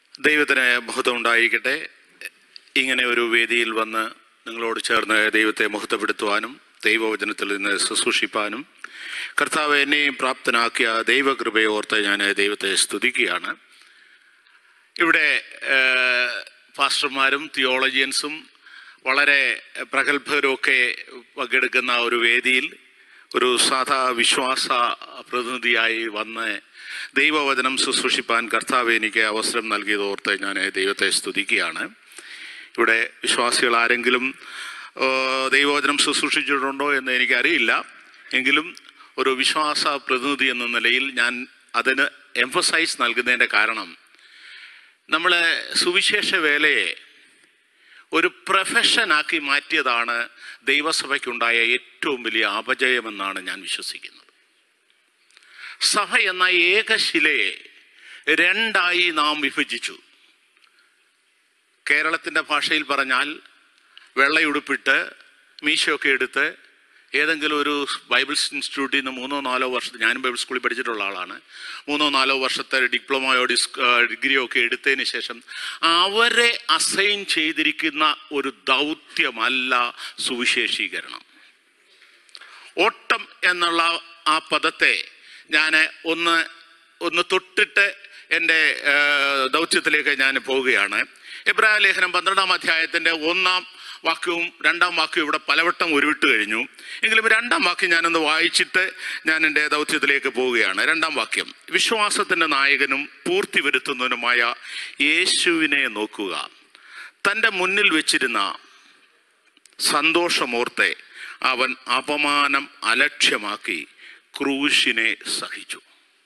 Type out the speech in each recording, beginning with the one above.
ദൈവത്തിന് മഹത്വം ഉണ്ടായിരിക്കട്ടെ. ഇങ്ങനെ ഒരു വേദിയിൽ വന്ന് നിങ്ങളോട് ചേർന്ന് ദൈവത്തെ മഹത്വപ്പെടുത്തുവാനും ദൈവവചനത്തിൽ നിന്ന് ശുശ്രൂഷിപ്പാനും കർത്താവ് എന്നെയും പ്രാപ്തനാക്കിയ ദൈവകൃപയെ ഓർത്ത് ഞാൻ ദൈവത്തെ സ്തുതിക്കുകയാണ്. ഇവിടെ പാസ്റ്റർമാരും തിയോളജിയൻസും വളരെ പ്രഗത്ഭരുമൊക്കെ പങ്കെടുക്കുന്ന ഒരു വേദിയിൽ ഒരു സാധാ വിശ്വാസ പ്രതിനിധിയായി വന്ന് ദൈവവചനം ശുശ്രൂഷിപ്പാൻ കർത്താവ് എനിക്ക് അവസരം നൽകിയതോർത്ത് ഞാൻ ദൈവത്തെ സ്തുതിക്കുകയാണ്. ഇവിടെ വിശ്വാസികൾ ആരെങ്കിലും ദൈവവചനം ശുശ്രൂഷിച്ചിട്ടുണ്ടോ എന്ന് എനിക്കറിയില്ല. എങ്കിലും ഒരു വിശ്വാസ പ്രതിനിധി എന്ന നിലയിൽ ഞാൻ അതിന് എംഫസൈസ് നൽകുന്നതിൻ്റെ കാരണം, നമ്മൾ സുവിശേഷ വേലയെ ഒരു പ്രൊഫഷനാക്കി മാറ്റിയതാണ് ദൈവസഭയ്ക്കുണ്ടായ ഏറ്റവും വലിയ അപജയമെന്നാണ് ഞാൻ വിശ്വസിക്കുന്നത്. സഭ എന്ന ഏകശിലയെ രണ്ടായി നാം വിഭജിച്ചു. കേരളത്തിൻ്റെ ഭാഷയിൽ പറഞ്ഞാൽ വെള്ളയുടുപ്പിട്ട് മീശയൊക്കെ എടുത്ത് ഏതെങ്കിലും ഒരു ബൈബിൾ ഇൻസ്റ്റിറ്റ്യൂട്ടിൽ നിന്ന് 3-4 വർഷം, ഞാനും ബൈബിൾ സ്കൂളിൽ പഠിച്ചിട്ടുള്ള ആളാണ്, 3-4 വർഷത്തെ ഡിപ്ലോമയോ ഡിഗ്രിയോ ഒക്കെ എടുത്തതിന് ശേഷം അവരെ അസൈൻ ചെയ്തിരിക്കുന്ന ഒരു ദൗത്യമല്ല സുവിശേഷീകരണം. ഓട്ടം എന്നുള്ള ആ പദത്തെ ഞാൻ ഒന്ന് തൊട്ടിട്ട് എൻ്റെ ദൗത്യത്തിലേക്ക് ഞാൻ പോവുകയാണ്. എബ്രായ ലേഖനം 12-ാം അധ്യായത്തിൻ്റെ 1-ാം വാക്യവും 2-ാം വാക്യവും ഇവിടെ പലവട്ടം ഉരുവിട്ട് കഴിഞ്ഞു. എങ്കിലും 2-ാം വാക്യം ഞാനൊന്ന് വായിച്ചിട്ട് ഞാൻ എൻ്റെ ദൗത്യത്തിലേക്ക് പോവുകയാണ്. 2-ാം വാക്യം: വിശ്വാസത്തിൻ്റെ നായകനും പൂർത്തി വരുത്തുന്നതിനുമായ യേശുവിനെ നോക്കുക, തൻ്റെ മുന്നിൽ വെച്ചിരുന്ന സന്തോഷമോർത്തെ അവൻ അപമാനം അലക്ഷ്യമാക്കി ക്രൂശിനെ സഹിച്ചു.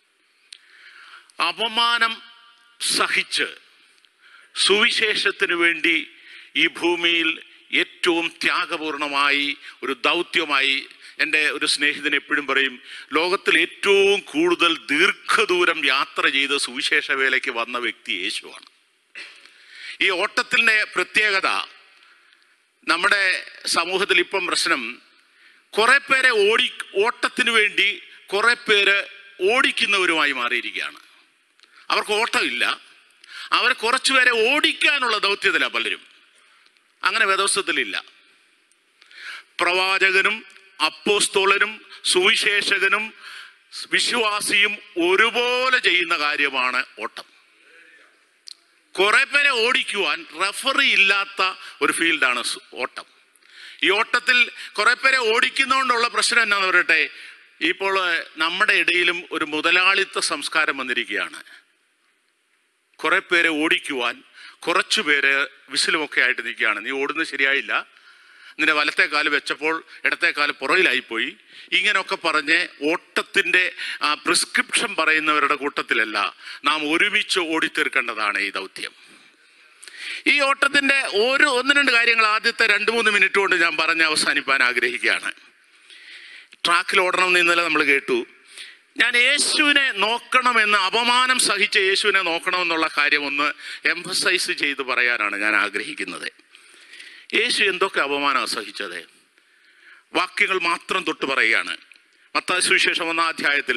അപമാനം സഹിച്ച് സുവിശേഷത്തിന് വേണ്ടി ഈ ഭൂമിയിൽ ഏറ്റവും ത്യാഗപൂർണമായി ഒരു ദൗത്യമായി, എൻ്റെ ഒരു സ്നേഹിതൻ എപ്പോഴും പറയും, ലോകത്തിൽ ഏറ്റവും കൂടുതൽ ദീർഘദൂരം യാത്ര ചെയ്ത് സുവിശേഷ വേലയ്ക്ക് വന്ന വ്യക്തി യേശുവാണ്. ഈ ഓട്ടത്തിൻ്റെ പ്രത്യേകത, നമ്മുടെ സമൂഹത്തിൽ ഇപ്പം പ്രശ്നം, കുറെ പേരെ ഓട്ടത്തിന് വേണ്ടി കുറെ പേര് ഓടിക്കുന്നവരുമായി മാറിയിരിക്കുകയാണ്. അവർക്ക് ഓട്ടമില്ല, അവർ കുറച്ചുപേരെ ഓടിക്കാനുള്ള ദൗത്യത്തിലാണ് പലരും. അങ്ങനെ വേദപുസ്തകത്തിലില്ല. പ്രവാചകനും അപ്പോസ്തലനും സുവിശേഷകനും വിശ്വാസിയും ഒരുപോലെ ചെയ്യുന്ന കാര്യമാണ് ഓട്ടം. കുറെ പേരെ ഓടിക്കുവാൻ റഫറി ഇല്ലാത്ത ഒരു ഫീൽഡാണ് ഓട്ടം. ഈ ഓട്ടത്തിൽ കുറെ പേരെ ഓടിക്കുന്നതുകൊണ്ടുള്ള പ്രശ്നം എന്നാന്ന് പറയട്ടെ, ഇപ്പോൾ നമ്മുടെ ഇടയിലും ഒരു മുതലാളിത്ത സംസ്കാരം വന്നിരിക്കുകയാണ്. കുറെ പേരെ ഓടിക്കുവാൻ കുറച്ചു പേര് വിസിലുമൊക്കെ ആയിട്ട് നിൽക്കുകയാണ്. നീ ഓടുന്നത് ശരിയായില്ല, നിന്റെ വലത്തെ കാല് വെച്ചപ്പോൾ ഇടത്തെ കാല് പുറകിലായിപ്പോയി, ഇങ്ങനെയൊക്കെ പറഞ്ഞ് ഓട്ടത്തിൻ്റെ പ്രിസ്ക്രിപ്ഷൻ പറയുന്നവരുടെ കൂട്ടത്തിലല്ല, നാം ഒരുമിച്ച് ഓടിത്തീർക്കേണ്ടതാണ് ഈ ദൗത്യം. ഈ ഓട്ടത്തിൻ്റെ 1-2 കാര്യങ്ങൾ ആദ്യത്തെ 2-3 മിനിറ്റ് കൊണ്ട് ഞാൻ പറഞ്ഞ് അവസാനിപ്പാൻ ആഗ്രഹിക്കുകയാണ്. ട്രാക്കിൽ ഓടണമെന്ന് ഇന്നലെ നമ്മൾ കേട്ടു. ഞാൻ യേശുവിനെ നോക്കണമെന്ന്, അപമാനം സഹിച്ച യേശുവിനെ നോക്കണമെന്നുള്ള കാര്യം ഒന്ന് എംഫസൈസ് ചെയ്ത് പറയാനാണ് ഞാൻ ആഗ്രഹിക്കുന്നത്. യേശു എന്തൊക്കെ അപമാനം സഹിച്ചത്? വാക്യങ്ങൾ മാത്രം തൊട്ട് പറയുകയാണ്. മത്തായി സുവിശേഷം 1-ാം അധ്യായത്തിൽ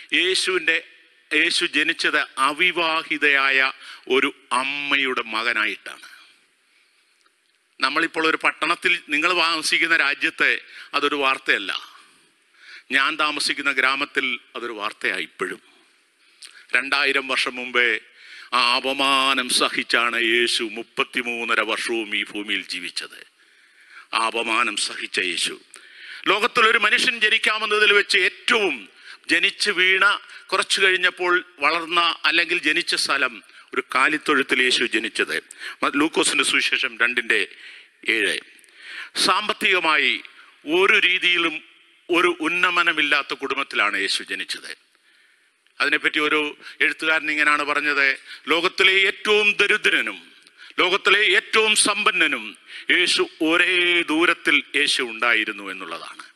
യേശു ജനിച്ചത് അവിവാഹിതയായ ഒരു അമ്മയുടെ മകനായിട്ടാണ്. നമ്മളിപ്പോൾ ഒരു പട്ടണത്തിൽ, നിങ്ങൾ താമസിക്കുന്ന രാജ്യത്തെ അതൊരു വാർത്തയല്ല. ഞാൻ താമസിക്കുന്ന ഗ്രാമത്തിൽ അതൊരു വാർത്തയായി ഇപ്പോഴും. 2000 വർഷം മുമ്പേ ആ അപമാനം സഹിച്ചാണ് യേശു 33.5 വർഷവും ഈ ഭൂമിയിൽ ജീവിച്ചത്. ആ അപമാനം സഹിച്ച യേശു, ലോകത്തിലൊരു മനുഷ്യൻ ജനിക്കാമെന്നതിൽ വെച്ച് ഏറ്റവും ജനിച്ച് വീണ, കുറച്ചു കഴിഞ്ഞപ്പോൾ വളർന്ന അല്ലെങ്കിൽ ജനിച്ച സ്ഥലം ഒരു കാലിത്തൊഴുത്തിൽ യേശു ജനിച്ചത്. ലൂക്കോസിന്റെ സുവിശേഷം 2:7. സാമ്പത്തികമായി ഒരു രീതിയിലും ഒരു ഉന്നമനമില്ലാത്ത കുടുംബത്തിലാണ് യേശു ജനിച്ചത്. അതിനെപ്പറ്റി ഒരു എഴുത്തുകാരൻ ഇങ്ങനെയാണ് പറഞ്ഞത്: ലോകത്തിലെ ഏറ്റവും ദരിദ്രനും ലോകത്തിലെ ഏറ്റവും സമ്പന്നനും യേശു ഒരേ ദൂരത്തിൽ യേശു ഉണ്ടായിരുന്നു എന്നുള്ളതാണ്.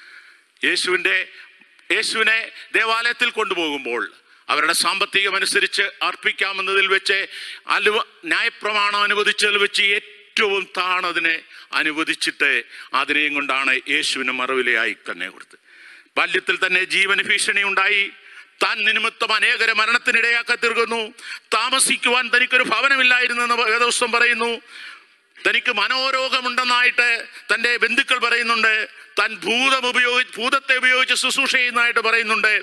യേശുവിനെ ദേവാലയത്തിൽ കൊണ്ടുപോകുമ്പോൾ അവരുടെ സാമ്പത്തികമനുസരിച്ച് അർപ്പിക്കാമെന്നതിൽ വെച്ച് ന്യായപ്രമാണം അനുവദിച്ചതിൽ വെച്ച് ഏറ്റവും താണതിനെ അനുവദിച്ചിട്ട് അതിനെയും കൊണ്ടാണ് യേശുവിന് മറുവിലയായി തന്നെ കൊടുത്തത്. ബാല്യത്തിൽ തന്നെ ജീവന് ഭീഷണി ഉണ്ടായി. താൻ നിമിത്തം അനേകരെ മരണത്തിനിടയാക്കി തീർക്കുന്നു. താമസിക്കുവാൻ തനിക്കൊരു ഭവനമില്ലായിരുന്നെന്ന് വേദപുസ്തകം പറയുന്നു. തനിക്ക് മനോരോഗമുണ്ടെന്നായിട്ട് തൻ്റെ ബന്ധുക്കൾ പറയുന്നുണ്ട്. താൻ ഭൂതത്തെ ഉപയോഗിച്ച് ശുശ്രൂഷ ചെയ്യുന്നതായിട്ട് പറയുന്നുണ്ട്.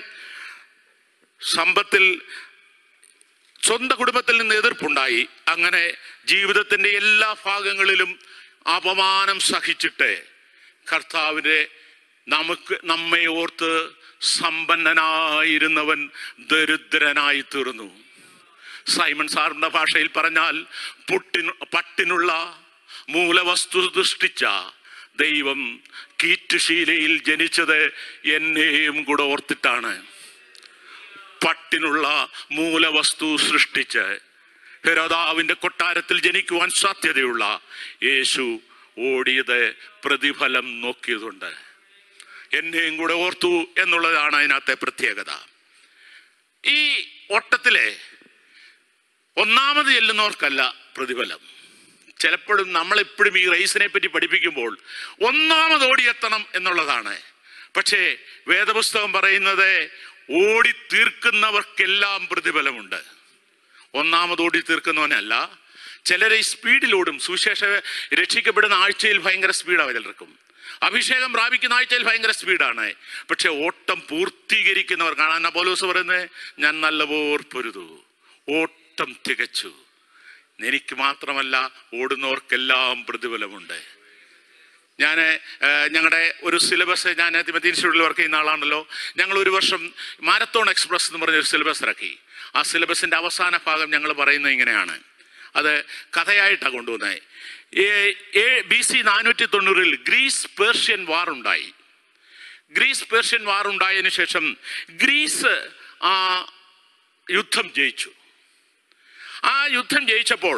സമ്പത്തിൽ സ്വന്തം കുടുംബത്തിൽ നിന്ന് എതിർപ്പുണ്ടായി. അങ്ങനെ ജീവിതത്തിൻ്റെ എല്ലാ ഭാഗങ്ങളിലും അപമാനം സഹിച്ചിട്ട് കർത്താവിനെ നമ്മെ ഓർത്ത് സമ്പന്നനായിരുന്നവൻ ദരിദ്രനായി തീർന്നു. സൈമൺ സാറിന്റെ ഭാഷയിൽ പറഞ്ഞാൽ പട്ടിനുള്ള മൂലവസ്തു സൃഷ്ടിച്ച ദൈവം കീറ്റുശീലയിൽ ജനിച്ചത് എന്നെയും കൂടെ ഓർത്തിട്ടാണ്. പട്ടിനുള്ള മൂലവസ്തു സൃഷ്ടിച്ച് ഹെരോദാവിന്റെ കൊട്ടാരത്തിൽ ജനിക്കുവാൻ സാധ്യതയുള്ള യേശു ഓടിയത് പ്രതിഫലം നോക്കിയതുണ്ട്. എന്നെയും കൂടെ ഓർത്തു എന്നുള്ളതാണ് അതിനകത്തെ പ്രത്യേകത. ഈ ഓട്ടത്തിലെ ഒന്നാമത് ചെല്ലുന്നവർക്കല്ല പ്രതിഫലം. ചിലപ്പോഴും നമ്മളെപ്പോഴും ഈ റേസിനെ പറ്റി പഠിപ്പിക്കുമ്പോൾ ഒന്നാമത് ഓടിയെത്തണം എന്നുള്ളതാണ്. പക്ഷേ വേദപുസ്തകം പറയുന്നത് ഓടി തീർക്കുന്നവർക്കെല്ലാം പ്രതിഫലമുണ്ട്. ഒന്നാമത് ഓടി തീർക്കുന്നവനല്ല. ചിലരെ ഈ സ്പീഡിലോടും. സുവിശേഷ രക്ഷിക്കപ്പെടുന്ന ആഴ്ചയിൽ ഭയങ്കര സ്പീഡാണ് ചിലർക്കും. അഭിഷേകം പ്രാപിക്കുന്ന ആഴ്ചയിൽ ഭയങ്കര സ്പീഡാണ്. പക്ഷെ ഓട്ടം പൂർത്തീകരിക്കുന്നവർ കാണാൻ പൗലോസ് പറയുന്നത്, ഞാൻ നല്ലപോലെ പൊരുതു, ഓട്ടം തികച്ചു. എനിക്ക് മാത്രമല്ല, ഓടുന്നവർക്കെല്ലാം പ്രതിഫലമുണ്ട്. ഞങ്ങളുടെ ഒരു സിലബസ്, ഞാൻ തിമോത്തി ഇൻസ്റ്റിറ്റ്യൂട്ടിൽ വർക്ക് ചെയ്യുന്ന ആളാണല്ലോ. ഞങ്ങൾ ഒരു വർഷം മാരത്തോൺ എക്സ്പ്രസ് എന്ന് പറഞ്ഞൊരു സിലബസ് ഇറക്കി. ആ സിലബസിൻ്റെ അവസാന ഭാഗം ഞങ്ങൾ പറയുന്നത് ഇങ്ങനെയാണ്. അത് കഥയായിട്ടാണ് കൊണ്ടുവന്നത്. BC 490 ഗ്രീസ് പേർഷ്യൻ വാർ ഉണ്ടായി. ഗ്രീസ് പേർഷ്യൻ വാർ ഉണ്ടായതിനു ശേഷം ഗ്രീസ് ആ യുദ്ധം ജയിച്ചു. ആ യുദ്ധം ജയിച്ചപ്പോൾ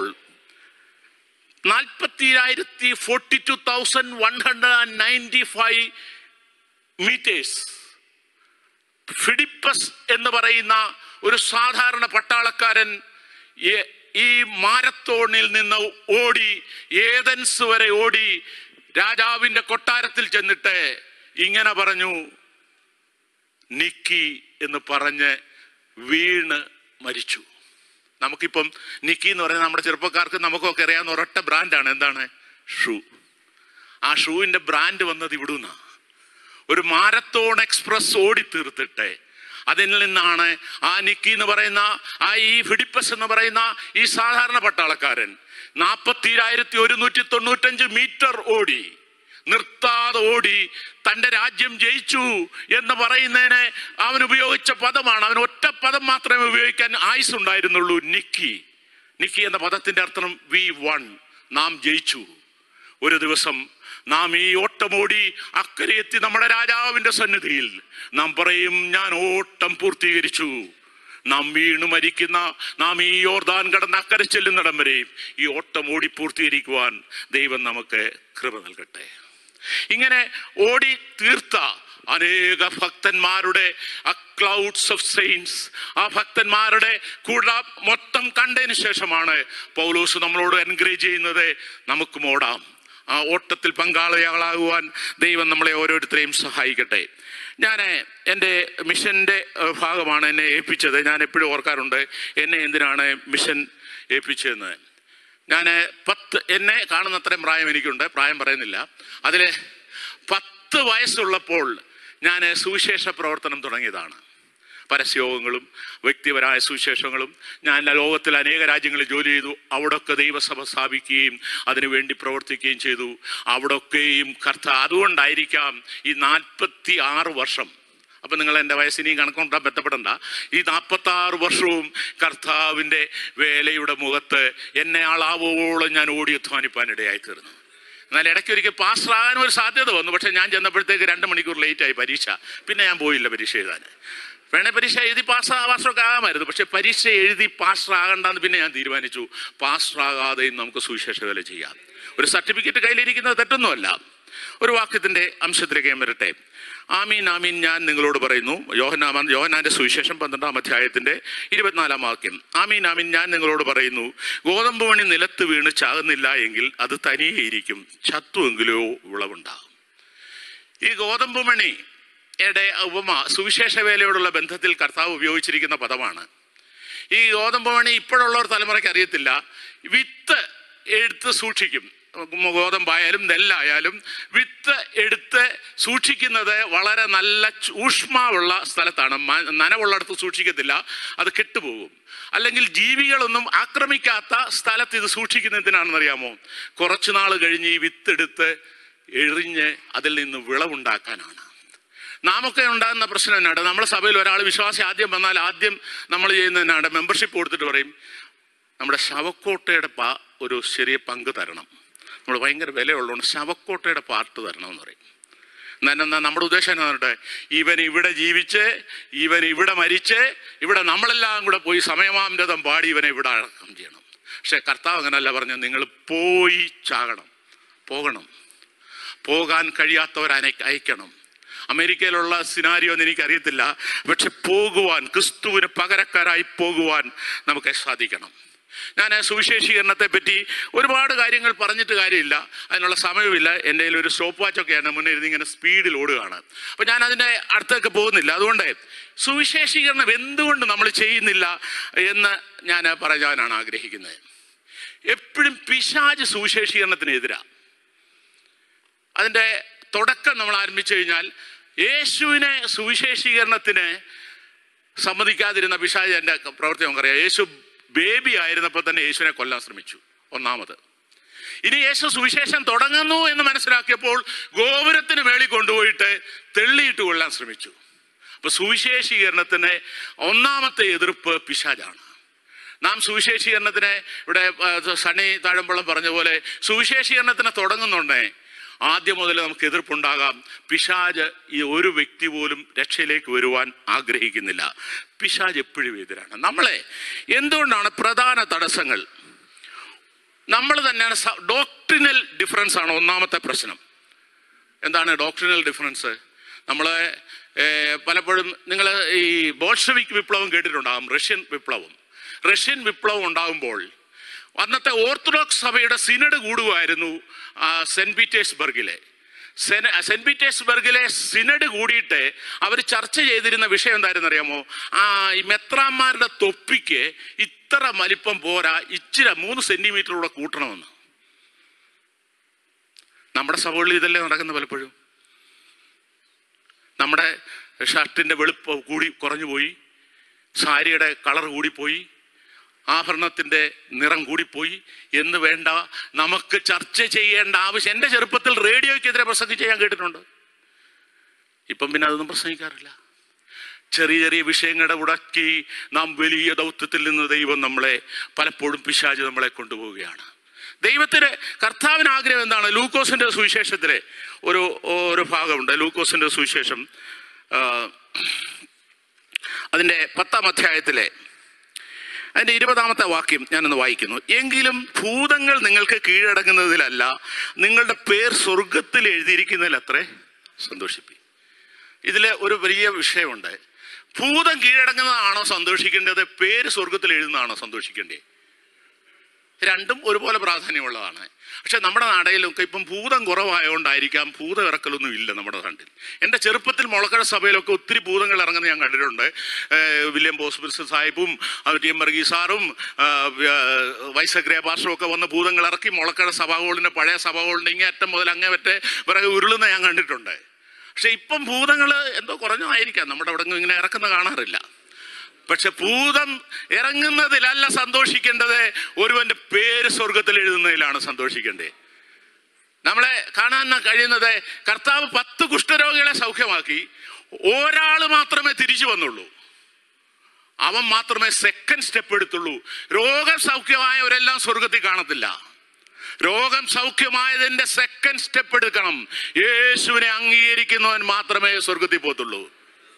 42,195 മീറ്റേഴ്സ് ഫിലിപ്പസ് എന്ന് പറയുന്ന ഒരു സാധാരണ പട്ടാളക്കാരൻ ഈ മാരത്തോണിൽ നിന്ന് ഓടി ഏതൻസ് വരെ ഓടി രാജാവിന്റെ കൊട്ടാരത്തിൽ ചെന്നിട്ട് ഇങ്ങനെ പറഞ്ഞു, നിക്കി എന്ന് പറഞ്ഞ് വീണ് മരിച്ചു. നമുക്കിപ്പം നിക്കി എന്ന് പറയുന്നത് നമ്മുടെ ചെറുപ്പക്കാർക്ക് നമുക്കൊക്കെ അറിയാവുന്ന ഒരൊറ്റ ബ്രാൻഡാണ്. എന്താണ്? ഷൂ. ആ ഷൂവിന്റെ ബ്രാൻഡ് വന്നത് ഇവിടുന്ന ഒരു മാരത്തോൺ എക്സ്പ്രസ് ഓടി തീർത്തിട്ട് അതിൽ നിന്നാണ് ആ നിക്കി എന്ന് പറയുന്ന ഈ ഫിലിപ്പസ് എന്ന് പറയുന്ന ഈ സാധാരണ പട്ടാളക്കാരൻ 40,195 മീറ്റർ ഓടി, നിർത്താതെ ഓടി തൻ്റെ രാജ്യം ജയിച്ചു എന്ന് പറയുന്നതിന് അവൻ ഉപയോഗിച്ച പദമാണ്. അവൻ ഒറ്റ പദം മാത്രമേ ഉപയോഗിക്കാൻ ആയുസ് ഉണ്ടായിരുന്നുള്ളൂ, നിക്കി. നിക്കി എന്ന പദത്തിന്റെ അർത്ഥം വി വൺ, നാം ജയിച്ചു. ഒരു ദിവസം നാം ഈ ഓട്ടമോടി അക്കരെ എത്തി നമ്മുടെ രാജാവിന്റെ സന്നിധിയിൽ നാം പറയും, ഞാൻ ഓട്ടം പൂർത്തീകരിച്ചു. നാം വീണു മരിക്കുന്ന, നാം ഈ യോർദാൻ കടന്ന് അക്കരെ ചെല്ലുന്നിടം വരെയും ഈ ഓട്ടം ഓടി പൂർത്തീകരിക്കുവാൻ ദൈവം നമുക്ക് കൃപ നൽകട്ടെ. ഇങ്ങനെ ഓടി തീർത്ത അനേക ഭക്തന്മാരുടെ ക്ലൗഡ്സ് ഓഫ് സെയിൻസ്, ആ ഭക്തന്മാരുടെ കൂടെ മൊത്തം കണ്ടതിന് ശേഷമാണ് പൗലോസ് നമ്മളോട് എൻകറേജ് ചെയ്യുന്നത്, നമുക്കും ഓടാം. ആ ഓട്ടത്തിൽ പങ്കാളികളാകുവാൻ ദൈവം നമ്മളെ ഓരോരുത്തരെയും സഹായിക്കട്ടെ. ഞാൻ എൻ്റെ മിഷൻ്റെ ഭാഗമാണ് എന്നെ ഏൽപ്പിച്ചത്. ഞാൻ എപ്പോഴും ഓർക്കാറുണ്ട് എന്നെ എന്തിനാണ് മിഷൻ ഏൽപ്പിച്ചതെന്ന്. ഞാൻ എന്നെ കാണുന്ന അത്രയും പ്രായം എനിക്കുണ്ട്, പ്രായം പറയുന്നില്ല. അതിൽ 10 വയസ്സുള്ളപ്പോൾ ഞാൻ സുവിശേഷ പ്രവർത്തനം തുടങ്ങിയതാണ്. പരസ്യയോഗങ്ങളും വ്യക്തിപരമായ സുവിശേഷങ്ങളും. ഞാൻ ലോകത്തിൽ അനേക രാജ്യങ്ങളിൽ ജോലി ചെയ്തു. അവിടൊക്കെ ദൈവസഭ സ്ഥാപിക്കുകയും അതിനുവേണ്ടി പ്രവർത്തിക്കുകയും ചെയ്തു. അവിടൊക്കെയും അതുകൊണ്ടായിരിക്കാം ഈ 46 വർഷം, അപ്പം നിങ്ങൾ എൻ്റെ വയസ്സിനെയും കണക്കൊണ്ടാൻ ബന്ധപ്പെടണ്ട, ഈ 46 വർഷവും കർത്താവിൻ്റെ വേലയുടെ മുഖത്ത് എന്നെ ആളാവോളം ഞാൻ ഓടി അധ്വാനിപ്പാനിടയായി തീർന്നു. എന്നാൽ ഇടയ്ക്കൊരിക്കൽ പാസ്സാകാനും ഒരു സാധ്യത വന്നു. പക്ഷെ ഞാൻ ചെന്നപ്പോഴത്തേക്ക് 2 മണിക്കൂർ ലേറ്റായി പരീക്ഷ. പിന്നെ ഞാൻ പോയില്ല പരീക്ഷ എഴുതാൻ. വേണേ പരീക്ഷ എഴുതി പാസ്സൊക്കെ ആകാമായിരുന്നു. പക്ഷെ പരീക്ഷ എഴുതി പാസ്സാകണ്ടെന്ന് പിന്നെ ഞാൻ തീരുമാനിച്ചു. പാസ്സാകാതെയും നമുക്ക് സുവിശേഷ വേല ചെയ്യാം. ഒരു സർട്ടിഫിക്കറ്റ് കയ്യിലിരിക്കുന്നത് തെറ്റൊന്നുമല്ല. ഒരു വാക്യത്തിന്റെ അംശത്തിലേക്ക് ഞാൻ വരട്ടെ. ആമീൻ ആമീൻ ഞാൻ നിങ്ങളോട് പറയുന്നു. യോഹന്നാന്റെ സുവിശേഷം 12-ാം അധ്യായത്തിന്റെ 24-ാം വാക്യം. ആമീൻ ആമീൻ ഞാൻ നിങ്ങളോട് പറയുന്നു, ഗോതമ്പ് മണി നിലത്ത് വീണ് ചാകുന്നില്ല എങ്കിൽ അത് തനിയെ ഇരിക്കും, ചത്തുവെങ്കിലോ വിളവുണ്ടാകും. ഈ ഗോതമ്പ് മണി ഉപമ സുവിശേഷ വേലയോടുള്ള ബന്ധത്തിൽ കർത്താവ് ഉപയോഗിച്ചിരിക്കുന്ന പദമാണ്. ഈ ഗോതമ്പ് മണി ഇപ്പോഴുള്ളവർ തലമുറയ്ക്ക് അറിയത്തില്ല. വിത്ത് എടുത്ത് സൂക്ഷിക്കും. ഗോതമ്പായാലും നെല്ലായാലും വിത്ത് എടുത്ത് സൂക്ഷിക്കുന്നത് വളരെ നല്ല ഊഷ്മാവുള്ള സ്ഥലത്താണ്. നനവുള്ളിടത്ത് സൂക്ഷിക്കത്തില്ല, അത് കെട്ടുപോകും. അല്ലെങ്കിൽ ജീവികളൊന്നും ആക്രമിക്കാത്ത സ്ഥലത്ത് ഇത് സൂക്ഷിക്കുന്ന എന്തിനാണെന്നറിയാമോ? കുറച്ചു നാൾ കഴിഞ്ഞ് ഈ വിത്തെടുത്ത് എറിഞ്ഞ് അതിൽ നിന്ന് വിളവുണ്ടാക്കാനാണ്. നാമൊക്കെ ഉണ്ടാകുന്ന പ്രശ്നം എന്നാണ്, നമ്മുടെ സഭയിൽ ഒരാൾ വിശ്വാസി ആദ്യം വന്നാൽ ആദ്യം നമ്മൾ ചെയ്യുന്ന എന്നാണ്, മെമ്പർഷിപ്പ് കൊടുത്തിട്ട് പറയും നമ്മുടെ ശവക്കോട്ടയുടെ ഒരു ചെറിയ പങ്ക് തരണം. നമ്മൾ ഭയങ്കര വിലയുള്ളതുകൊണ്ട് ശവക്കോട്ടയുടെ പാർട്ട് തരണമെന്ന് പറയും. എന്നാ നമ്മുടെ ഉദ്ദേശം എന്ന് പറഞ്ഞിട്ട് ഇവൻ ഇവിടെ ജീവിച്ച് ഇവൻ ഇവിടെ മരിച്ച് ഇവിടെ നമ്മളെല്ലാം കൂടെ പോയി സമയമാമൃതം പാടി ഇവനെ ഇവിടെ അടക്കം ചെയ്യണം. പക്ഷെ കർത്താവ് അങ്ങനല്ല പറഞ്ഞു, നിങ്ങൾ പോയി ചാകണം, പോകാൻ കഴിയാത്തവരെ അയക്കണം. അമേരിക്കയിലുള്ള സിനാരിയോ എന്ന് എനിക്കറിയത്തില്ല, പക്ഷെ പോകുവാൻ, ക്രിസ്തുവിന് പകരക്കാരായി പോകുവാൻ നമുക്ക് സാധിക്കണം. ഞാൻ സുവിശേഷീകരണത്തെ പറ്റി ഒരുപാട് കാര്യങ്ങൾ പറഞ്ഞിട്ട് കാര്യമില്ല, അതിനുള്ള സമയമില്ല. എൻ്റെ കയ്യിൽ ഒരു സ്റ്റോപ്പ് വാച്ചൊക്കെയാണ്, മുന്നേ ഇരുന്ന് ഇങ്ങനെ സ്പീഡിൽ ഓടുകയാണ്. അപ്പം ഞാൻ അതിൻ്റെ അടുത്തൊക്കെ പോകുന്നില്ല. അതുകൊണ്ട് സുവിശേഷീകരണം എന്തുകൊണ്ട് നമ്മൾ ചെയ്യുന്നില്ല എന്ന് ഞാൻ പറയാനാണ് ആഗ്രഹിക്കുന്നത്. എപ്പോഴും പിശാച് സുവിശേഷീകരണത്തിനെതിരാണ്. അതിൻ്റെ തുടക്കം നമ്മൾ ആരംഭിച്ചു കഴിഞ്ഞാൽ യേശുവിനെ സുവിശേഷീകരണത്തിന് സമ്മതിക്കാതിരുന്ന പിശാച് എൻ്റെ പ്രവൃത്തി നമുക്കറിയാം. യേശു ബേബി ആയിരുന്നപ്പോൾ തന്നെ യേശുവിനെ കൊല്ലാൻ ശ്രമിച്ചു, ഒന്നാമത്. ഇനി യേശു സുവിശേഷം തുടങ്ങുന്നു എന്ന് മനസ്സിലാക്കിയപ്പോൾ ഗോപുരത്തിന് മേളിൽ കൊണ്ടുപോയിട്ട് തെള്ളിയിട്ട് കൊല്ലാൻ ശ്രമിച്ചു. അപ്പൊ സുവിശേഷീകരണത്തിന് ഒന്നാമത്തെ എതിർപ്പ് പിശാചാണ്. നാം സുവിശേഷീകരണത്തിന് ഇവിടെ സണ്ണി താഴമ്പള്ളം പറഞ്ഞ പോലെ സുവിശേഷീകരണത്തിന് തുടങ്ങുന്നുണ്ടേ ആദ്യം മുതൽ നമുക്ക് എതിർപ്പുണ്ടാകാം. പിശാച് ഈ ഒരു വ്യക്തി പോലും രക്ഷയിലേക്ക് വരുവാൻ ആഗ്രഹിക്കുന്നില്ല. പിശാച് എപ്പോഴും എതിരാണ്. നമ്മളെ എന്തുകൊണ്ടാണ് പ്രധാന തടസ്സങ്ങൾ? നമ്മൾ തന്നെയാണ്. ഡോക്ട്രിനൽ ഡിഫറൻസ് ആണ് ഒന്നാമത്തെ പ്രശ്നം. എന്താണ് ഡോക്ട്രിനൽ ഡിഫറൻസ്? നമ്മളെ പലപ്പോഴും നിങ്ങൾ ഈ ബോൾഷെവിക് വിപ്ലവം കേട്ടിട്ടുണ്ടാകും. റഷ്യൻ വിപ്ലവം ഉണ്ടാകുമ്പോൾ അന്നത്തെ ഓർത്തഡോക്സ് സഭയുടെ സിനഡ് കൂടുകയായിരുന്നു സെന്റ് പീറ്റേഴ്സ്ബർഗിലെ സിനഡ് കൂടിയിട്ട് അവർ ചർച്ച ചെയ്തിരുന്ന വിഷയം എന്തായിരുന്നു അറിയാമോ? ഈ മെത്രാന്മാരുടെ തൊപ്പിക്ക് ഇത്ര വലിപ്പം പോരാ, ഇച്ചിരി 3 സെന്റിമീറ്ററൂടെ കൂട്ടണമെന്ന്. നമ്മുടെ സഭകളിൽ ഇതല്ലേ നടക്കുന്ന പലപ്പോഴും. നമ്മുടെ ഷർട്ടിന്റെ വെളുപ്പ് കുറഞ്ഞു പോയി, സാരിയുടെ കളർ കൂടിപ്പോയി, ആഭരണത്തിന്റെ നിറം കൂടിപ്പോയി എന്ന് വേണ്ട, നമുക്ക് ചർച്ച ചെയ്യേണ്ട ആവശ്യം. എൻ്റെ ചെറുപ്പത്തിൽ റേഡിയോയ്ക്കെതിരെ പ്രസംഗിച്ച് ഞാൻ കേട്ടിട്ടുണ്ട്. ഇപ്പം പിന്നെ അതൊന്നും പ്രസംഗിക്കാറില്ല. ചെറിയ ചെറിയ വിഷയങ്ങളുടെ ഉടക്കി നാം വലിയ ദൗത്യത്തിൽ നിന്ന് ദൈവം നമ്മളെ പലപ്പോഴും പിശാച് നമ്മളെ കൊണ്ടുപോവുകയാണ്. ദൈവത്തിന് കർത്താവിന് ആഗ്രഹം എന്താണ്? ലൂക്കോസിന്റെ സുവിശേഷത്തിലെ ഒരു ഭാഗമുണ്ട്. ലൂക്കോസിന്റെ സുവിശേഷം അതിൻ്റെ 10-ാം അധ്യായത്തിലെ അതിൻ്റെ 20-ാമത്തെ വാക്യം ഞാനൊന്ന് വായിക്കുന്നു. എങ്കിലും ഭൂതങ്ങൾ നിങ്ങൾക്ക് കീഴടങ്ങുന്നതിലല്ല, നിങ്ങളുടെ പേർ സ്വർഗത്തിൽ എഴുതിയിരിക്കുന്നതിൽ അത്രേ സന്തോഷിപ്പി. ഇതിൽ ഒരു വലിയ വിഷയമുണ്ട്. ഭൂതം കീഴടങ്ങുന്നതാണോ സന്തോഷിക്കേണ്ടത്, പേര് സ്വർഗത്തിൽ എഴുതുന്നതാണോ സന്തോഷിക്കേണ്ടത്? രണ്ടും ഒരുപോലെ പ്രാധാന്യമുള്ളതാണ്. പക്ഷെ നമ്മുടെ നാടയിലൊക്കെ ഇപ്പം ഭൂതം കുറവായതുകൊണ്ടായിരിക്കാം ഭൂതം ഇറക്കലൊന്നും ഇല്ല നമ്മുടെ നാട്ടിൽ. എൻ്റെ ചെറുപ്പത്തിൽ മുളക്കട സഭയിലൊക്കെ ഒത്തിരി ഭൂതങ്ങൾ ഇറങ്ങുന്നത് ഞാൻ കണ്ടിട്ടുണ്ട്. വില്യം പോസ് സാഹിബും ടി.എം. വർഗീസ് സാറും വൈസഗ്രേ പാസ്റ്ററും ഒക്കെ വന്ന് ഭൂതങ്ങൾ ഇറക്കി മുളക്കട സഭാഹോളിൻ്റെ പഴയ സഭാഹോളിൻ്റെ ഇങ്ങേ അറ്റം മുതൽ അങ്ങേ വരെ പിറകെ ഉരുളുന്ന ഞാൻ കണ്ടിട്ടുണ്ട്. പക്ഷെ ഇപ്പം ഭൂതങ്ങൾ എന്തോ കുറഞ്ഞതായിരിക്കാം, നമ്മുടെ അവിടെ ഇങ്ങനെ ഇറക്കുന്ന കാണാറില്ല. പക്ഷെ ഭൂതം ഇറങ്ങുന്നതിലല്ല സന്തോഷിക്കേണ്ടത്, ഒരുവന്റെ പേര് സ്വർഗത്തിൽ എഴുതുന്നതിലാണ് സന്തോഷിക്കേണ്ടത്. നമ്മളെ കാണാൻ കഴിയുന്നത് കർത്താവ് 10 കുഷ്ഠരോഗികളെ സൗഖ്യമാക്കി, ഒരാൾ മാത്രമേ തിരിച്ചു വന്നുള്ളൂ. അവൻ മാത്രമേ സെക്കൻഡ് സ്റ്റെപ്പ് എടുത്തുള്ളൂ. രോഗം സൗഖ്യമായവരെല്ലാം സ്വർഗത്തിൽ കാണത്തില്ല. രോഗം സൗഖ്യമായതിന്റെ സെക്കൻഡ് സ്റ്റെപ്പ് എടുക്കണം. യേശുവിനെ അംഗീകരിക്കുന്നവൻ മാത്രമേ സ്വർഗത്തിൽ പോകത്തുള്ളൂ.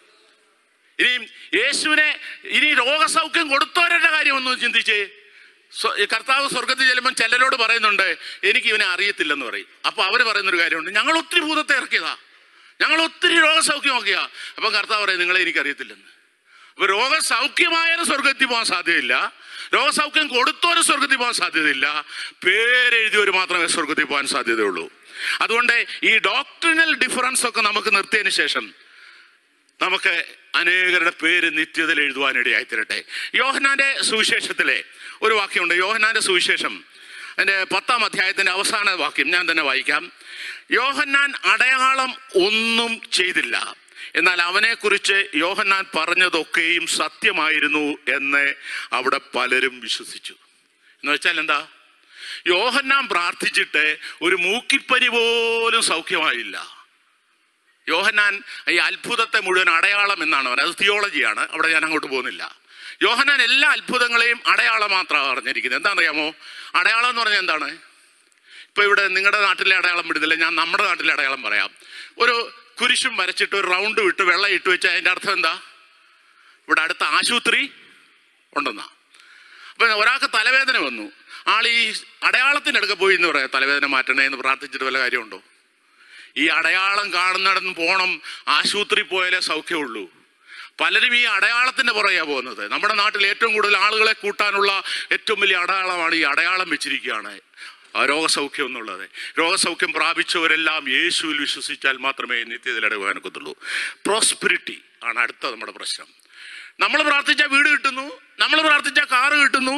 ഇനി രോഗസൗഖ്യം കൊടുത്തവരുടെ കാര്യം ഒന്ന് ചിന്തിച്ചേ. കർത്താവ് സ്വർഗത്തിൽ ചെല്ലുമ്പോൾ ചിലരോട് പറയുന്നുണ്ട് എനിക്ക് ഇവനെ അറിയത്തില്ലെന്ന് പറയും. അപ്പൊ അവർ പറയുന്നൊരു കാര്യമുണ്ട്, ഞങ്ങൾ ഒത്തിരി ഭൂതത്തെ ഇറക്കിയതാ, ഞങ്ങൾ ഒത്തിരി രോഗസൗഖ്യമാക്കിയാ. അപ്പൊ കർത്താവ് പറയും നിങ്ങളെ എനിക്കറിയത്തില്ലെന്ന്. അപ്പൊ രോഗസൗഖ്യമായാലും സ്വർഗത്തിൽ പോകാൻ സാധ്യതയില്ല, രോഗസൗഖ്യം കൊടുത്തവരും സ്വർഗത്തിൽ പോകാൻ സാധ്യതയില്ല, പേരെഴുതിയവർ മാത്രമേ സ്വർഗത്തിൽ പോകാൻ സാധ്യതയുള്ളൂ. അതുകൊണ്ട് ഈ ഡോക്ട്രിനൽ ഡിഫറൻസ് ഒക്കെ നമുക്ക് നിർത്തിയതിന് ശേഷം നമുക്ക് അനേകരുടെ പേര് നിത്യതയിൽ എഴുതുവാനിടയായി തീരട്ടെ. യോഹന്നാന്റെ സുവിശേഷത്തിലെ ഒരു വാക്യമുണ്ട്. യോഹന്നാന്റെ സുവിശേഷം അതിൻ്റെ 10-ാം അധ്യായത്തിൻ്റെ അവസാന വാക്യം ഞാൻ തന്നെ വായിക്കാം. യോഹന്നാൻ അടയാളം ഒന്നും ചെയ്തില്ല, എന്നാൽ അവനെക്കുറിച്ച് യോഹന്നാൻ പറഞ്ഞതൊക്കെയും സത്യമായിരുന്നു എന്ന് അവിടെ പലരും വിശ്വസിച്ചു. എന്ന് വെച്ചാൽ എന്താ? യോഹന്നാൻ പ്രാർത്ഥിച്ചിട്ട് ഒരു മൂക്കിപ്പനി പോലും സൗഖ്യമായില്ല. യോഹന്നാൻ ഈ അത്ഭുതത്തെ മുഴുവൻ അടയാളം എന്നാണ് പറയുന്നത്. അത് തിയോളജിയാണ്, അവിടെ ഞാൻ അങ്ങോട്ട് പോകുന്നില്ല. യോഹന്നാൻ എല്ലാ അത്ഭുതങ്ങളെയും അടയാളം മാത്രമാണ് പറഞ്ഞിരിക്കുന്നത്. എന്താണെന്നറിയാമോ? അടയാളം എന്ന് പറഞ്ഞാൽ എന്താണ്? ഇപ്പൊ ഇവിടെ നിങ്ങളുടെ നാട്ടിലെ അടയാളം വിടുന്നില്ല, ഞാൻ നമ്മുടെ നാട്ടിലെ അടയാളം പറയാം. ഒരു കുരിശും വരച്ചിട്ട് ഒരു റൗണ്ട് വിട്ട് വെള്ളം ഇട്ട് വെച്ചാൽ അതിൻ്റെ അർത്ഥം എന്താ? ഇവിടെ അടുത്ത ആശുപത്രി ഉണ്ടെന്നാ. അപ്പൊ ഒരാൾക്ക് തലവേദന വന്നു, ആൾ ഈ അടയാളത്തിൻ്റെ അടുക്ക പോയി എന്ന് പറയാം, തലവേദന മാറ്റണേ എന്ന് പ്രാർത്ഥിച്ചിട്ട് വല്ല കാര്യമുണ്ടോ? ഈ അടയാളം കാണുന്നിടന്ന് പോകണം, ആശുപത്രി പോയാലേ സൗഖ്യമുള്ളൂ. പലരും ഈ അടയാളത്തിന്റെ പുറകെയാണ് പോകുന്നത്. നമ്മുടെ നാട്ടിൽ ഏറ്റവും കൂടുതൽ ആളുകളെ കൂട്ടാനുള്ള ഏറ്റവും വലിയ അടയാളമാണ് ഈ അടയാളം വെച്ചിരിക്കുകയാണ് രോഗസൗഖ്യം എന്നുള്ളത്. രോഗസൗഖ്യം പ്രാപിച്ചവരെല്ലാം യേശുവിൽ വിശ്വസിച്ചാൽ മാത്രമേ നിത്യതയിൽ ഇടവാനൊക്കത്തുള്ളൂ. പ്രോസ്പെരിറ്റി ആണ് അടുത്ത നമ്മുടെ പ്രശ്നം. നമ്മൾ പ്രാർത്ഥിച്ചാൽ വീട് കിട്ടുന്നു, നമ്മൾ പ്രാർത്ഥിച്ചാൽ കാറ് കിട്ടുന്നു,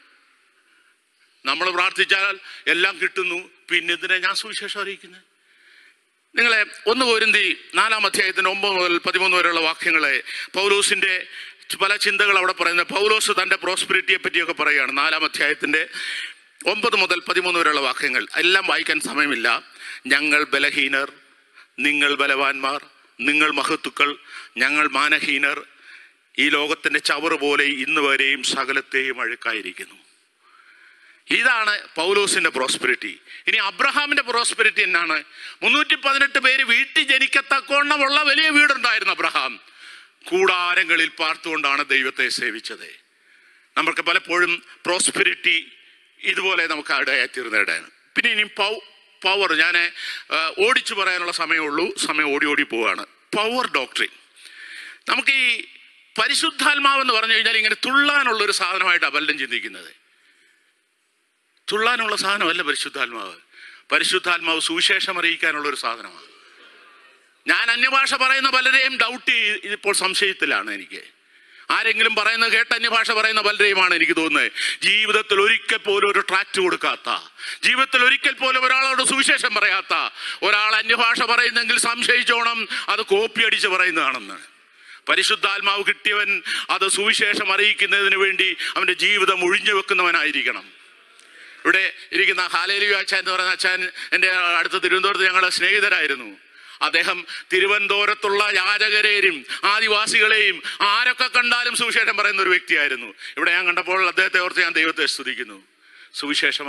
നമ്മൾ പ്രാർത്ഥിച്ചാൽ എല്ലാം കിട്ടുന്നു. പിന്നെ ഇതിനെ ഞാൻ സുവിശേഷം അറിയിക്കുന്നത്? നിങ്ങളെ 1 കൊരിന്തി 4-ാം അധ്യായത്തിന് 9 മുതൽ 13 വരെയുള്ള വാക്യങ്ങളെ പൗലോസിന്റെ പല ചിന്തകൾ അവിടെ പറയുന്നത്. പൗലോസ് തൻ്റെ പ്രോസ്പെരിറ്റിയെ പറ്റിയൊക്കെ പറയുകയാണ്. 4-ാം അധ്യായത്തിന്റെ 9 മുതൽ 13 വരെയുള്ള വാക്യങ്ങൾ എല്ലാം വായിക്കാൻ സമയമില്ല. ഞങ്ങൾ ബലഹീനർ, നിങ്ങൾ ബലവാന്മാർ, നിങ്ങൾ മഹത്തുക്കൾ, ഞങ്ങൾ മാനഹീനർ, ഈ ലോകത്തിന്റെ ചവറ് പോലെ ഇന്ന് വരെയും സകലത്തെയും അഴുക്കായിരിക്കുന്നു. ഇതാണ് പൗലോസിന്റെ പ്രോസ്പെരിറ്റി. ഇനി അബ്രഹാമിന്റെ പ്രോസ്പെരിറ്റി എന്നാണ്? 318 പേര് വീട്ടിൽ ജനിക്കത്തക്കോണമുള്ള വലിയ വീടുണ്ടായിരുന്നു അബ്രഹാം. കൂടാരങ്ങളിൽ പാർത്തുകൊണ്ടാണ് ദൈവത്തെ സേവിച്ചത്. നമുക്ക് പലപ്പോഴും പ്രോസ്പെരിറ്റി ഇതുപോലെ നമുക്ക് ഇടയായിത്തീർന്നിടയാണ്. പിന്നെ ഇനി പവർ ഞാൻ ഓടിച്ചു പറയാനുള്ള സമയമുള്ളൂ, സമയം ഓടി പോവുകയാണ്. Power doctrine. നമുക്ക് ഈ പരിശുദ്ധാത്മാവെന്ന് പറഞ്ഞു കഴിഞ്ഞാൽ ഇങ്ങനെ തുള്ളാനുള്ളൊരു സാധനമായിട്ടാണ് പലരും ചിന്തിക്കുന്നത്. തുള്ളാനുള്ള സാധനമല്ല പരിശുദ്ധാത്മാവ്. പരിശുദ്ധാത്മാവ് സുവിശേഷം അറിയിക്കാനുള്ളൊരു സാധനമാണ്. ഞാൻ അന്യഭാഷ പറയുന്ന പലരെയും ഡൗട്ട് ഇപ്പോൾ സംശയത്തിലാണ് എനിക്ക്. ആരെങ്കിലും പറയുന്നത് കേട്ട് അന്യഭാഷ പറയുന്ന പലരെയുമാണ് എനിക്ക് തോന്നുന്നത് ജീവിതത്തിൽ ഒരിക്കൽ പോലും ഒരു ട്രാക്റ്റ് കൊടുക്കാത്ത, ജീവിതത്തിൽ ഒരിക്കൽ പോലും ഒരാളോട് സുവിശേഷം പറയാത്ത ഒരാൾ അന്യഭാഷ പറയുന്നെങ്കിൽ സംശയിച്ചോണം അത് കോപ്പി അടിച്ച് പറയുന്നതാണെന്ന്. പരിശുദ്ധാത്മാവ് കിട്ടിയവൻ അത് സുവിശേഷം അറിയിക്കുന്നതിന് വേണ്ടി അവൻ്റെ ജീവിതം ഒഴിഞ്ഞു വെക്കുന്നവനായിരിക്കണം. ഇവിടെ ഇരിക്കുന്ന ഹാലേലുയ അച്ഛൻ എന്ന് പറയുന്ന അച്ഛൻ എൻ്റെ അടുത്ത തിരുവനന്തപുരത്ത് ഞങ്ങളുടെ സ്നേഹിതരായിരുന്നു. അദ്ദേഹം തിരുവനന്തപുരത്തുള്ള യാചകരെയും ആദിവാസികളെയും ആരൊക്കെ കണ്ടാലും സുവിശേഷം പറയുന്ന ഒരു വ്യക്തിയായിരുന്നു. ഇവിടെ ഞാൻ കണ്ടപ്പോൾ അദ്ദേഹത്തെ ഓർത്ത് ഞാൻ ദൈവത്തെ സ്തുതിക്കുന്നു. സുവിശേഷം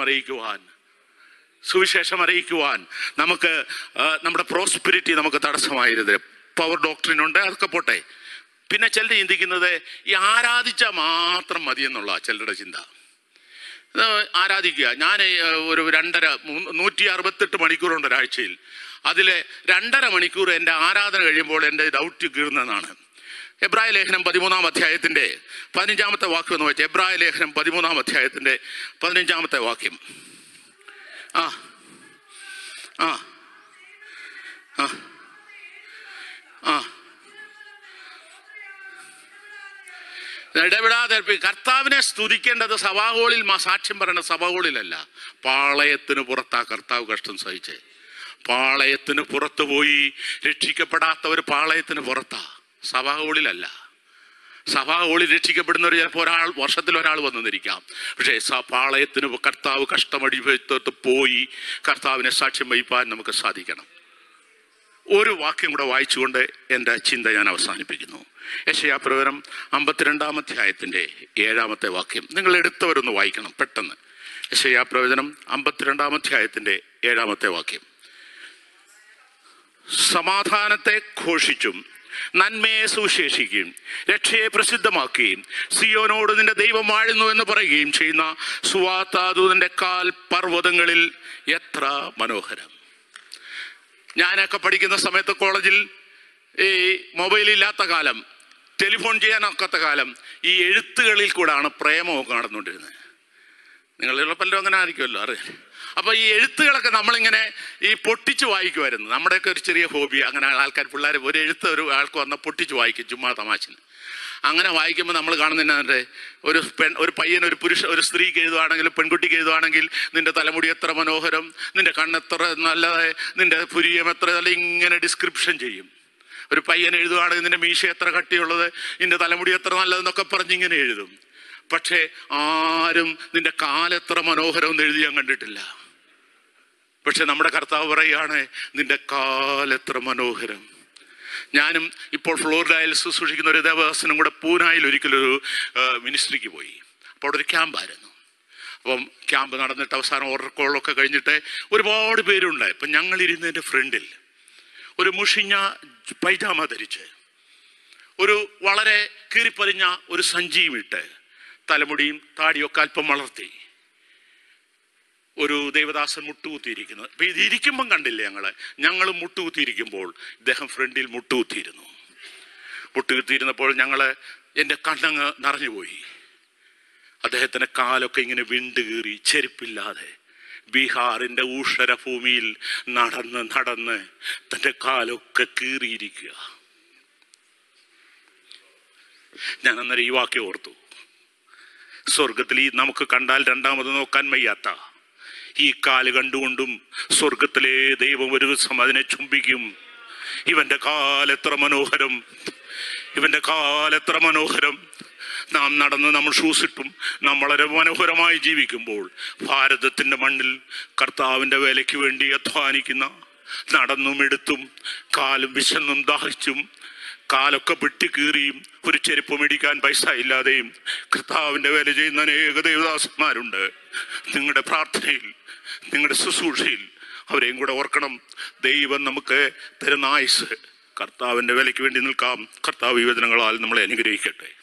അറിയിക്കുവാൻ നമുക്ക് നമ്മുടെ പ്രോസ്പെരിറ്റി നമുക്ക് തടസ്സമായിരുന്നത്. പവർ ഡോക്ട്രിനുണ്ട്, അതൊക്കെ പോട്ടെ. പിന്നെ ചിലർ ചിന്തിക്കുന്നത് ഈ ആരാധിച്ചാൽ മാത്രം മതി എന്നുള്ള ചിലരുടെ ചിന്ത. ആരാധിക്കുക, ഞാൻ ഒരു 168 മണിക്കൂറുണ്ട് ഒരാഴ്ചയിൽ. അതിലെ 2.5 മണിക്കൂർ എൻ്റെ ആരാധന കഴിയുമ്പോൾ എൻ്റെ ദൗത്യം കീറുന്നതാണ്. എബ്രായ ലേഖനം 13-ാം അധ്യായത്തിൻ്റെ 15-ാമത്തെ വാക്യം എന്ന് വെച്ചാൽ എബ്രായ ലേഖനം 13-ാം അധ്യായത്തിൻ്റെ 15-ാമത്തെ വാക്യം. ആ ആ ആ ആ ഇടപെടാതെ കർത്താവിനെ സ്തുതിക്കേണ്ടത് സഭാഹോളിൽ, സാക്ഷ്യം പറയേണ്ടത് സഭാഹോളിലല്ല, പാളയത്തിന് പുറത്താ കർത്താവ് കഷ്ടം സഹിച്ചേ. പാളയത്തിന് പുറത്തു പോയി രക്ഷിക്കപ്പെടാത്തവർ പാളയത്തിന് പുറത്താ, സഭാഹോളിലല്ല. സഭാഹോളിൽ രക്ഷിക്കപ്പെടുന്നവർ ചിലപ്പോൾ വർഷത്തിൽ ഒരാൾ വന്നിരിക്കാം. പക്ഷേ പാളയത്തിന് കർത്താവ് കഷ്ടമടിപത്ത് പോയി കർത്താവിനെ സാക്ഷ്യം വഹിപ്പാൻ നമുക്ക് സാധിക്കണം. ഒരു വാക്യം കൂടെ വായിച്ചുകൊണ്ട് എൻ്റെ ചിന്ത ഞാൻ അവസാനിപ്പിക്കുന്നു. യെശയ്യാപ്രവചനം 52-ാം അധ്യായത്തിൻ്റെ 7-ാമത്തെ വാക്യം നിങ്ങൾ എടുത്തവരൊന്ന് വായിക്കണം പെട്ടെന്ന്. യെശയ്യാപ്രവചനം 52-ാം അധ്യായത്തിൻ്റെ 7-ാമത്തെ വാക്യം. സമാധാനത്തെ ഘോഷിച്ചും നന്മയെ സുവിശേഷിക്കുകയും രക്ഷയെ പ്രസിദ്ധമാക്കുകയും സിയോനോട് നിന്റെ ദൈവം വാഴുന്നു എന്ന് പറയുകയും ചെയ്യുന്ന സുവാർത്താദൂതന്റെ കാൽ പർവ്വതങ്ങളിൽ എത്ര മനോഹരം. ഞാനൊക്കെ പഠിക്കുന്ന സമയത്ത് കോളേജിൽ ഈ മൊബൈലില്ലാത്ത കാലം, ടെലിഫോൺ ചെയ്യാനൊക്കാത്ത കാലം, ഈ എഴുത്തുകളിൽ കൂടാണ് പ്രേമമൊക്കെ നടന്നുകൊണ്ടിരുന്നത്. നിങ്ങളുള്ള പലരും അങ്ങനെ ആയിരിക്കുമല്ലോ, അറിയാം. അപ്പോൾ ഈ എഴുത്തുകളൊക്കെ നമ്മളിങ്ങനെ ഈ പൊട്ടിച്ച് വായിക്കുമായിരുന്നു. നമ്മുടെയൊക്കെ ഒരു ചെറിയ ഹോബി. അങ്ങനെ ആൾക്കാർ, പിള്ളേർ ഒരു എഴുത്ത് ഒരു ആൾക്ക് വന്നാൽ പൊട്ടിച്ച് വായിക്കും, ചുമ്മാ തമാശന്. അങ്ങനെ വായിക്കുമ്പോൾ നമ്മൾ കാണുന്നതിനെ ഒരു പയ്യൻ ഒരു സ്ത്രീക്ക് എഴുതുവാണെങ്കിലും പെൺകുട്ടിക്ക് എഴുതുവാണെങ്കിൽ, നിന്റെ തലമുടി എത്ര മനോഹരം, നിന്റെ കണ്ണെത്ര നല്ലത്, നിന്റെ പുരിയം എത്ര നല്ല, ഇങ്ങനെ ഡിസ്ക്രിപ്ഷൻ ചെയ്യും. ഒരു പയ്യൻ എഴുതുവാണെങ്കിൽ നിന്റെ മീശ എത്ര കട്ടിയുള്ളത്, നിന്റെ തലമുടി എത്ര നല്ലതെന്നൊക്കെ പറഞ്ഞിങ്ങനെ എഴുതും. പക്ഷേ ആരും നിന്റെ കാലെത്ര മനോഹരം എന്ന് എഴുതി ഞാൻ കണ്ടിട്ടില്ല. പക്ഷെ നമ്മുടെ കർത്താവ് പറയാണ്, നിന്റെ കാലെത്ര മനോഹരം. ഞാനും ഇപ്പോൾ ഫ്ലോറിഡയിൽ ശുശ്രൂഷിക്കുന്ന ഒരു ദേവദാസനും കൂടെ പൂനായിൽ ഒരിക്കലൊരു മിനിസ്ട്രിക്ക് പോയി. അപ്പോൾ അവിടെ ഒരു ക്യാമ്പായിരുന്നു. അപ്പം ക്യാമ്പ് നടന്നിട്ട് അവസാനം ഓർഡർ കോളൊക്കെ കഴിഞ്ഞിട്ട് ഒരുപാട് പേരുണ്ടായി. അപ്പം ഞങ്ങളിരുന്നതിൻ്റെ ഫ്രണ്ടിൽ ഒരു മുഷിഞ്ഞ പൈജാമ ധരിച്ച്, ഒരു വളരെ കീറിപ്പറിഞ്ഞ ഒരു സഞ്ചിയും ഇട്ട്, തലമുടിയും താടിയൊക്കെ അല്പം വളർത്തി ഒരു ദേവദാസൻ മുട്ടുകുത്തിയിരിക്കുന്നത്. അപ്പം ഇതിരിക്കുമ്പം കണ്ടില്ലേ ഞങ്ങൾ മുട്ടുകുത്തിയിരിക്കുമ്പോൾ ഇദ്ദേഹം ഫ്രണ്ടിൽ മുട്ടുകുത്തിയിരുന്നു. മുട്ടുകുത്തിയിരുന്നപ്പോൾ എൻ്റെ കണ്ണങ്ങ് നിറഞ്ഞുപോയി. അദ്ദേഹത്തിൻ്റെ കാലൊക്കെ ഇങ്ങനെ വിണ്ട് കീറി ചെരുപ്പില്ലാതെ ബീഹാറിൻ്റെ ഊഷര ഭൂമിയിൽ നടന്ന് തൻ്റെ കാലൊക്കെ കീറിയിരിക്കുക. ഞാൻ അന്നേരം ഈ വാക്യം ഓർത്തു. സ്വർഗത്തിൽ ഈ നമുക്ക് കണ്ടാൽ രണ്ടാമത് നോക്കാൻ വയ്യാത്ത ഈ കാല് കണ്ടുകൊണ്ടും സ്വർഗത്തിലെ ദൈവം ഒരു ദിവസം അതിനെ ചുംബിക്കും. ഇവന്റെ കാലെത്ര മനോഹരം, ഇവന്റെ കാലെത്ര മനോഹരം. നാം നടന്ന് നമ്മൾ ഷൂസിട്ടും നമ്മൾ വളരെ മനോഹരമായി ജീവിക്കുമ്പോൾ ഭാരതത്തിൻ്റെ മണ്ണിൽ കർത്താവിൻ്റെ വേലയ്ക്ക് വേണ്ടി അധ്വാനിക്കുന്ന, നടന്നും എടുത്തും കാലും വിശന്നും ദാഹിച്ചും കാലൊക്കെ വെട്ടിക്കീറിയും ഒരു ചെരുപ്പ് മേടിക്കാൻ പൈസ ഇല്ലാതെയും കർത്താവിൻ്റെ വേല ചെയ്യുന്ന അനേക ദേവദാസന്മാരുണ്ട്. നിങ്ങളുടെ പ്രാർത്ഥനയിൽ, നിങ്ങളുടെ ശുശ്രൂഷയിൽ അവരെയും കൂടെ ഓർക്കണം. ദൈവം നമുക്ക് തരുന്ന ആയുസ് കർത്താവിൻ്റെ വേലയ്ക്ക് വേണ്ടി നിൽക്കാം. കർത്താവ് ഈ വചനങ്ങളാൽ നമ്മളെ അനുഗ്രഹിക്കട്ടെ.